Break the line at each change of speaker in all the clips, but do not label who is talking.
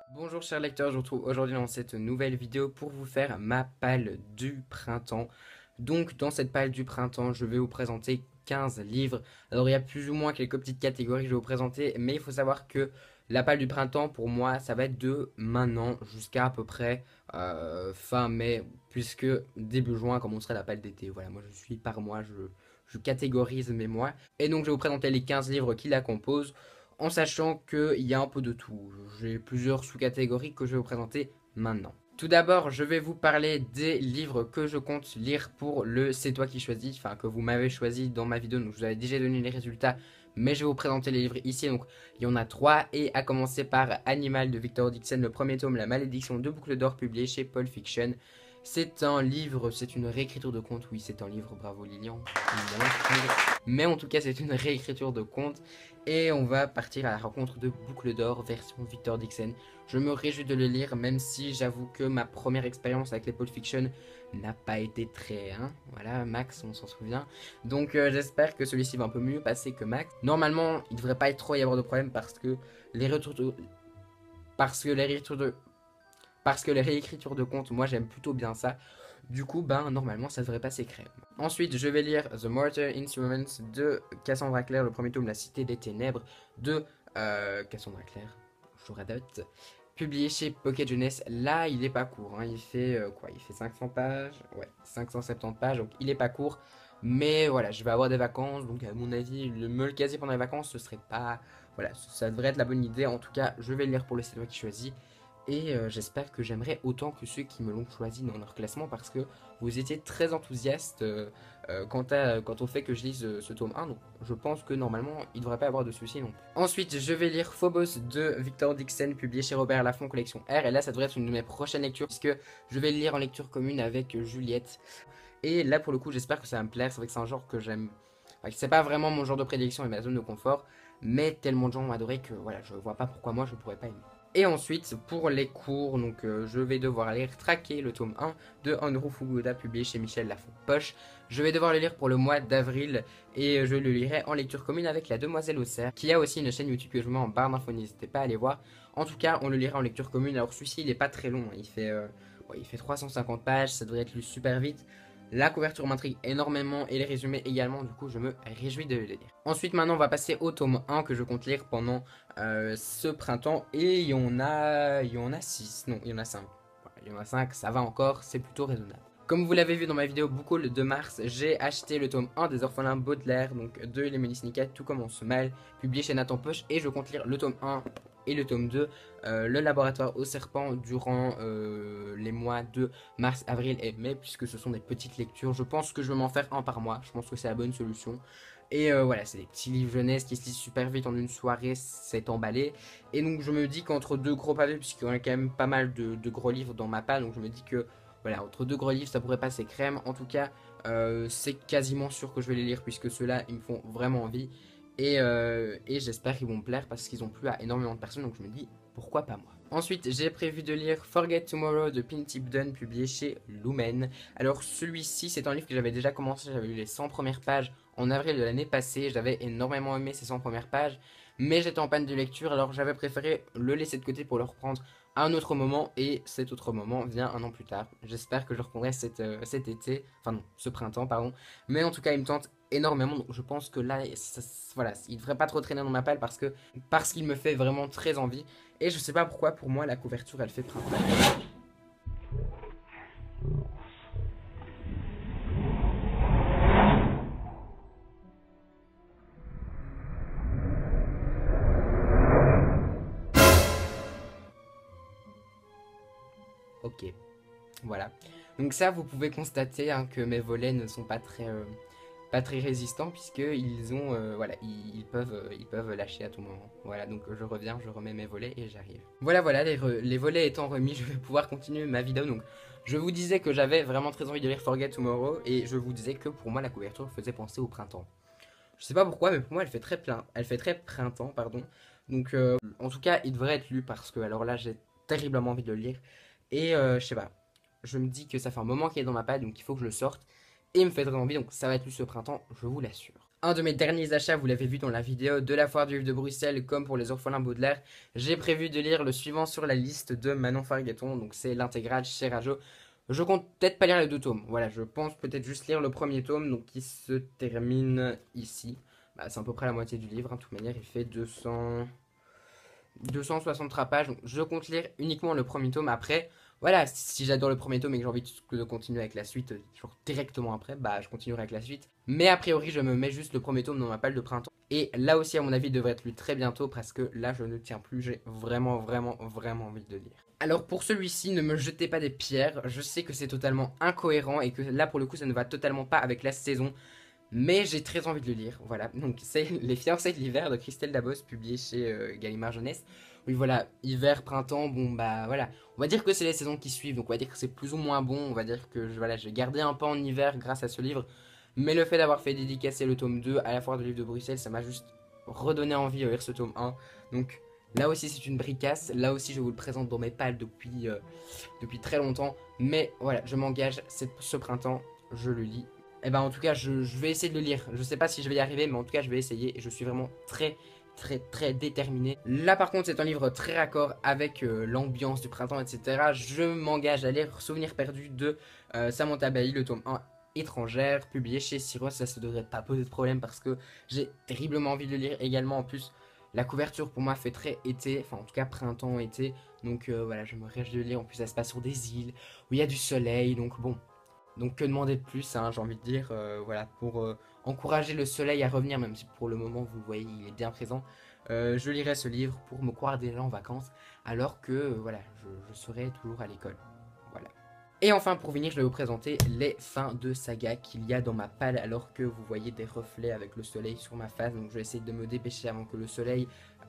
Bonjour chers lecteurs, je vous retrouve aujourd'hui dans cette nouvelle vidéo pour vous faire ma palle du printemps. Donc dans cette palle du printemps, je vais vous présenter 15 livres. Alors il y a plus ou moins quelques petites catégories que je vais vous présenter, mais il faut savoir que la palle du printemps pour moi ça va être de maintenant jusqu'à à peu près fin mai, puisque début juin commencerait la palle d'été. Voilà, moi je suis par mois, je catégorise mes mois. Et donc je vais vous présenter les 15 livres qui la composent en sachant qu'il y a un peu de tout. J'ai plusieurs sous-catégories que je vais vous présenter maintenant. Tout d'abord, je vais vous parler des livres que je compte lire pour le C'est toi qui choisis, enfin que vous m'avez choisi dans ma vidéo, donc je vous avais déjà donné les résultats, mais je vais vous présenter les livres ici, donc il y en a 3, et à commencer par Animal de Victor Dixon, le premier tome, La malédiction de Boucle d'Or, publié chez Paul Fiction. C'est un livre, c'est une réécriture de conte, oui c'est un livre, bravo Lilian, évidemment. Mais en tout cas c'est une réécriture de conte. Et on va partir à la rencontre de Boucle d'Or, version Victor Dixon. Je me réjouis de le lire, même si j'avoue que ma première expérience avec les Pulp Fiction n'a pas été très... Hein, voilà, Max, on s'en souvient. Donc j'espère que celui-ci va un peu mieux passer que Max. Normalement, il devrait pas trop y avoir de problème parce que les retours de... Parce que les réécritures de... Parce que les réécritures de comptes, moi j'aime plutôt bien ça. Du coup, ben normalement ça devrait passer crème. Ensuite, je vais lire The Mortar Instruments de Cassandra Clare, le premier tome, La Cité des Ténèbres de Cassandra Clare, Jouradotte, publié chez Pocket Jeunesse. Là, il est pas court, hein. Il fait quoi? Il fait 500 pages, ouais, 570 pages, donc il est pas court. Mais voilà, je vais avoir des vacances, donc à mon avis, me le caser pendant les vacances, ce serait pas... Voilà, ça devrait être la bonne idée. En tout cas, je vais le lire pour le C'est toi qui choisis. Et j'espère que j'aimerais autant que ceux qui me l'ont choisi dans leur classement parce que vous étiez très enthousiaste quant au fait que je lise ce tome 1. Donc je pense que normalement il ne devrait pas y avoir de soucis non plus. Ensuite je vais lire Phobos de Victor Dixon publié chez Robert Laffont collection R. Et là ça devrait être une de mes prochaines lectures puisque je vais le lire en lecture commune avec Juliette. Et là pour le coup j'espère que ça va me plaire. C'est vrai que c'est un genre que j'aime. Enfin, c'est pas vraiment mon genre de prédilection et ma zone de confort. Mais tellement de gens ont adoré que voilà, je vois pas pourquoi moi je pourrais pas aimer. Et ensuite, pour les cours, donc je vais devoir aller traquer le tome 1 de Andrew Fukuda, publié chez Michel Lafon Poche. Je vais devoir le lire pour le mois d'avril et je le lirai en lecture commune avec la Demoiselle au cerf, qui a aussi une chaîne YouTube que je mets en barre d'infos, n'hésitez pas à aller voir. En tout cas, on le lira en lecture commune. Alors celui-ci, il n'est pas très long, hein. Il fait 350 pages, ça devrait être lu super vite. La couverture m'intrigue énormément et les résumés également, du coup je me réjouis de le lire. Ensuite maintenant on va passer au tome 1 que je compte lire pendant ce printemps et il y en a 6, non il y en a 5. Voilà, il y en a 5, ça va encore, c'est plutôt raisonnable. Comme vous l'avez vu dans ma vidéo Bookhaul de mars, j'ai acheté le tome 1 des Orphelins Baudelaire, donc de Lemony Snicket, Tout commence mal, publié chez Nathan Poche, et je compte lire le tome 1 et le tome 2, Le laboratoire au serpent, durant les mois de mars, avril et mai, puisque ce sont des petites lectures. Je pense que je vais m'en faire un par mois, je pense que c'est la bonne solution. Et voilà, c'est des petits livres jeunesse qui se lisent super vite en une soirée, c'est emballé. Et donc je me dis qu'entre deux gros pavés, puisqu'il y en a quand même pas mal de gros livres dans ma palle, donc je me dis que voilà, entre deux gros livres, ça pourrait passer crème. En tout cas, c'est quasiment sûr que je vais les lire, puisque ceux-là, ils me font vraiment envie. Et j'espère qu'ils vont me plaire, parce qu'ils ont plu à énormément de personnes, donc je me dis, pourquoi pas moi. Ensuite, j'ai prévu de lire Forget Tomorrow de Pin Dunne, publié chez Lumen. Alors celui-ci, c'est un livre que j'avais déjà commencé, j'avais lu les 100 premières pages en avril de l'année passée, j'avais énormément aimé ces 100 premières pages, mais j'étais en panne de lecture, alors j'avais préféré le laisser de côté pour le reprendre à un autre moment, et cet autre moment vient un an plus tard. J'espère que je reprendrai cet été, enfin non, ce printemps, pardon, mais en tout cas il me tente énormément, donc je pense que là, voilà, il devrait pas trop traîner dans ma palle parce qu'il me fait vraiment très envie, et je sais pas pourquoi, pour moi la couverture elle fait printemps. Ok, voilà. Donc ça, vous pouvez constater hein, que mes volets ne sont pas très résistants puisqu'ils ont, voilà, ils peuvent lâcher à tout moment. Voilà, donc je reviens, je remets mes volets et j'arrive. Voilà, les volets étant remis, je vais pouvoir continuer ma vidéo. Donc je vous disais que j'avais vraiment très envie de lire Forget Tomorrow et je vous disais que pour moi la couverture faisait penser au printemps. Je sais pas pourquoi, mais pour moi elle fait très printemps, pardon. Donc en tout cas, il devrait être lu parce que alors là j'ai terriblement envie de le lire. Et je sais pas, je me dis que ça fait un moment qu'il est dans ma palle, donc il faut que je le sorte. Et il me fait très envie, donc ça va être lu ce printemps, je vous l'assure. Un de mes derniers achats, vous l'avez vu dans la vidéo de la foire du livre de Bruxelles, comme pour les orphelins Baudelaire, j'ai prévu de lire le suivant sur la liste de Manon Fargueton, donc c'est l'intégrale chez Rajo. Je compte peut-être pas lire les 2 tomes, voilà, je pense peut-être juste lire le premier tome, donc qui se termine ici. Bah, c'est à peu près la moitié du livre, hein. De toute manière il fait 263 pages, donc je compte lire uniquement le premier tome. Après, voilà, si j'adore le premier tome et que j'ai envie de continuer avec la suite, genre directement après, bah je continuerai avec la suite. Mais a priori, je me mets juste le premier tome dans ma palle de printemps. Et là aussi, à mon avis, il devrait être lu très bientôt parce que là, je ne tiens plus, j'ai vraiment, vraiment, vraiment envie de lire. Alors pour celui-ci, ne me jetez pas des pierres, je sais que c'est totalement incohérent et que là, pour le coup, ça ne va totalement pas avec la saison. Mais j'ai très envie de le lire, voilà. Donc c'est Les fiançailles de l'hiver de Christelle Dabos, publié chez Gallimard Jeunesse. Oui voilà, hiver, printemps, bon bah voilà. On va dire que c'est les saisons qui suivent, donc on va dire que c'est plus ou moins bon. On va dire que voilà, j'ai gardé un peu en hiver grâce à ce livre. Mais le fait d'avoir fait dédicacer le tome 2 à la foire du livre de Bruxelles, ça m'a juste redonné envie de lire ce tome 1. Donc là aussi c'est une bricasse, là aussi je vous le présente dans mes pales depuis très longtemps. Mais voilà, je m'engage, ce printemps, je le lis. Et ben en tout cas, je vais essayer de le lire. Je sais pas si je vais y arriver, mais en tout cas, je vais essayer. Et je suis vraiment très, très, très déterminé. Là, par contre, c'est un livre très raccord avec l'ambiance du printemps, etc. Je m'engage à lire Souvenirs perdus de Samantha Bailly, le tome 1 étrangère, publié chez Syros. Ça ne devrait pas poser de problème parce que j'ai terriblement envie de le lire également. En plus, la couverture pour moi fait très été, enfin en tout cas printemps-été. Donc voilà, je me réjouis de le lire. En plus, ça se passe sur des îles où il y a du soleil. Donc bon. Donc que demander de plus, hein, j'ai envie de dire, voilà, pour encourager le soleil à revenir, même si pour le moment, vous le voyez, il est bien présent. Je lirai ce livre pour me croire déjà en vacances, alors que, voilà, je serai toujours à l'école. Voilà. Et enfin, pour finir, je vais vous présenter les fins de saga qu'il y a dans ma palle, alors que vous voyez des reflets avec le soleil sur ma face. Donc je vais essayer de me dépêcher avant que le soleil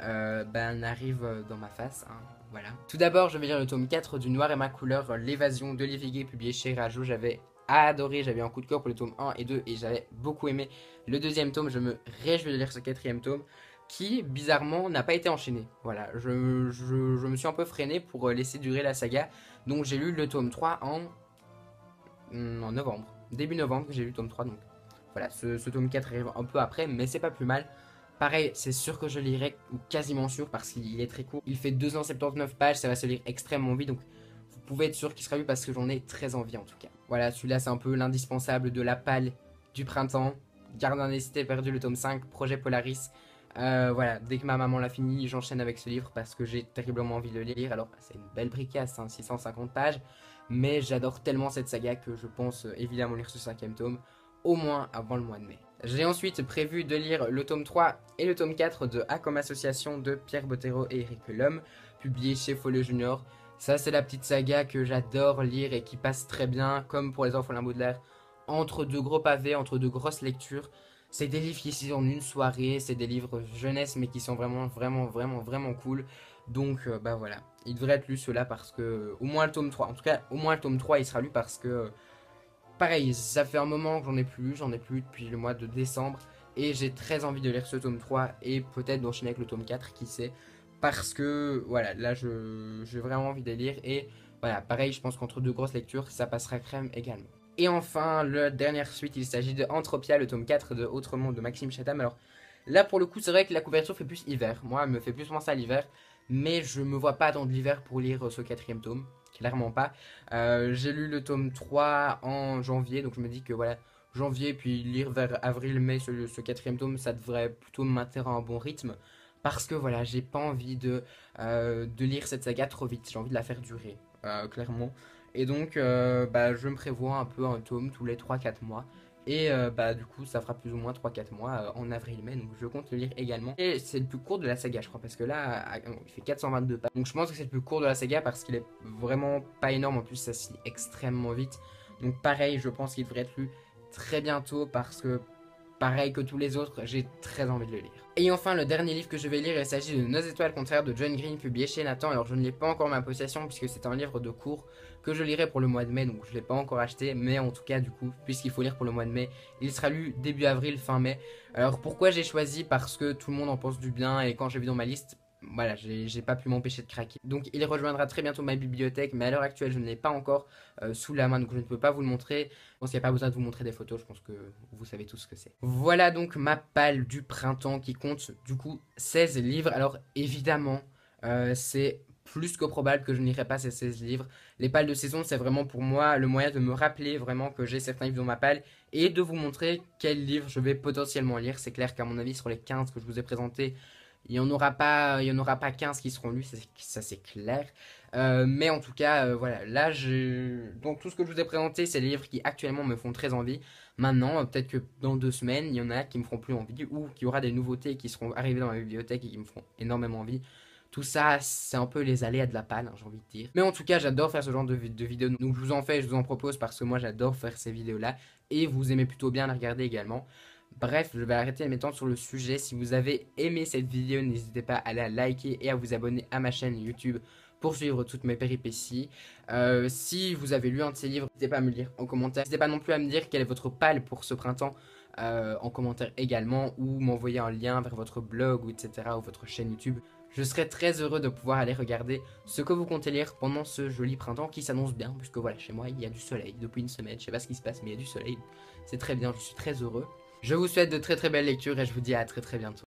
n'arrive dans ma face, hein. Voilà. Tout d'abord, je vais lire le tome 4 du Noir et ma couleur, L'évasion d'Olivier Gué, publié chez Rajo. J'avais adoré, j'avais un coup de cœur pour les tomes 1 et 2 et j'avais beaucoup aimé le deuxième tome. Je me réjouis de lire ce quatrième tome qui, bizarrement, n'a pas été enchaîné. Voilà, je me suis un peu freiné pour laisser durer la saga. Donc j'ai lu le tome 3 en novembre. Début novembre, j'ai lu le tome 3. Donc voilà, ce tome 4 arrive un peu après, mais c'est pas plus mal. Pareil, c'est sûr que je lirai, ou quasiment sûr, parce qu'il est très court. Il fait 279 pages, ça va se lire extrêmement vite, donc vous pouvez être sûr qu'il sera lu parce que j'en ai très envie en tout cas. Voilà, celui-là c'est un peu l'indispensable de la palle du printemps. Gardien des cités perdues, le tome 5, Projet Polaris. Voilà, dès que ma maman l'a fini, j'enchaîne avec ce livre parce que j'ai terriblement envie de le lire. Alors, c'est une belle bricasse, hein, 650 pages, mais j'adore tellement cette saga que je pense évidemment lire ce 5e tome, au moins avant le mois de mai. J'ai ensuite prévu de lire le tome 3 et le tome 4 de A comme association de Pierre Bottero et Eric Lhomme, publié chez Folio Junior. Ça, c'est la petite saga que j'adore lire et qui passe très bien, comme pour les orphelins Baudelaire, entre deux gros pavés, entre deux grosses lectures. C'est des livres qui sont en une soirée, c'est des livres jeunesse mais qui sont vraiment, vraiment, vraiment, vraiment cool. Donc, bah voilà, il devrait être lu ceux-là parce que, au moins le tome 3, en tout cas, au moins le tome 3 il sera lu parce que, pareil, ça fait un moment que j'en ai plus depuis le mois de décembre. Et j'ai très envie de lire ce tome 3 et peut-être d'enchaîner avec le tome 4, qui sait. Parce que, voilà, là, j'ai vraiment envie de lire. Et voilà, pareil, je pense qu'entre deux grosses lectures, ça passera crème également. Et enfin, la dernière suite, il s'agit de Entropia, le tome 4 de Autrement de Maxime Chatham. Alors là, pour le coup, c'est vrai que la couverture fait plus hiver. Moi, elle me fait plus penser à l'hiver. Mais je me vois pas attendre l'hiver pour lire ce 4e tome. Clairement pas. J'ai lu le tome 3 en janvier, donc je me dis que voilà, janvier, puis lire vers avril-mai ce 4e tome, ça devrait plutôt me maintenir à un bon rythme. Parce que voilà, j'ai pas envie de lire cette saga trop vite. J'ai envie de la faire durer, clairement. Et donc, bah, je me prévois un peu un tome tous les 3-4 mois. Et bah, du coup, ça fera plus ou moins 3-4 mois en avril-mai. Donc, je compte le lire également. Et c'est le plus court de la saga, je crois. Parce que là, il fait 422 pages. Donc, je pense que c'est le plus court de la saga parce qu'il est vraiment pas énorme. En plus, ça se lit extrêmement vite. Donc, pareil, je pense qu'il devrait être lu très bientôt parce que, pareil que tous les autres, j'ai très envie de le lire. Et enfin, le dernier livre que je vais lire, il s'agit de Nos étoiles contraires de John Green, publié chez Nathan. Alors, je ne l'ai pas encore en ma possession puisque c'est un livre de cours que je lirai pour le mois de mai, donc je ne l'ai pas encore acheté. Mais en tout cas, du coup, puisqu'il faut lire pour le mois de mai, il sera lu début avril, fin mai. Alors, pourquoi j'ai choisi? Parce que tout le monde en pense du bien et quand j'ai vu dans ma liste, voilà, j'ai pas pu m'empêcher de craquer. Donc il rejoindra très bientôt ma bibliothèque, mais à l'heure actuelle je ne l'ai pas encore sous la main, donc je ne peux pas vous le montrer. Je pense qu'il n'y a pas besoin de vous montrer des photos, je pense que vous savez tout ce que c'est. Voilà donc ma palle du printemps qui compte du coup 16 livres. Alors évidemment, c'est plus que probable que je n'irai pas ces 16 livres. Les pales de saison, c'est vraiment pour moi le moyen de me rappeler vraiment que j'ai certains livres dans ma palle et de vous montrer quels livres je vais potentiellement lire. C'est clair qu'à mon avis, sur les 15 que je vous ai présentés, il y en aura pas 15 qui seront lus, ça c'est clair. Mais en tout cas, voilà, là, donc tout ce que je vous ai présenté, c'est les livres qui actuellement me font très envie. Maintenant, peut-être que dans 2 semaines, il y en a qui me feront plus envie, ou qu'il y aura des nouveautés qui seront arrivées dans ma bibliothèque et qui me feront énormément envie. Tout ça, c'est un peu les aléas de la palle, hein, j'ai envie de dire. Mais en tout cas, j'adore faire ce genre de vidéos. Donc je vous en fais, je vous en propose parce que moi j'adore faire ces vidéos-là. Et vous aimez plutôt bien les regarder également. Bref, je vais arrêter mes temps sur le sujet. Si vous avez aimé cette vidéo, n'hésitez pas à la liker et à vous abonner à ma chaîne YouTube pour suivre toutes mes péripéties. Si vous avez lu un de ces livres, n'hésitez pas à me le dire en commentaire. N'hésitez pas non plus à me dire quelle est votre palle pour ce printemps en commentaire également, ou m'envoyer un lien vers votre blog ou etc. ou votre chaîne YouTube. Je serais très heureux de pouvoir aller regarder ce que vous comptez lire pendant ce joli printemps qui s'annonce bien, puisque voilà, chez moi il y a du soleil depuis une semaine. Je sais pas ce qui se passe, mais il y a du soleil. C'est très bien, je suis très heureux. Je vous souhaite de très très belles lectures et je vous dis à très très bientôt.